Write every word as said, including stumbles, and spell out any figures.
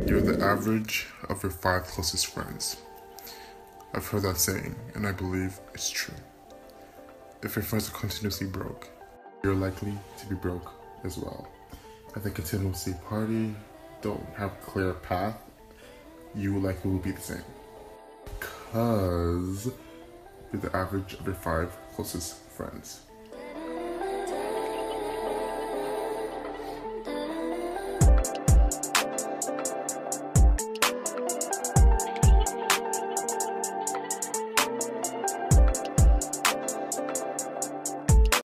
You're the average of your five closest friends. I've heard that saying, and I believe it's true. If your friends are continuously broke, you're likely to be broke as well. If they continuously party, don't have a clear path, you likely will be the same. Because you're the average of your five closest friends.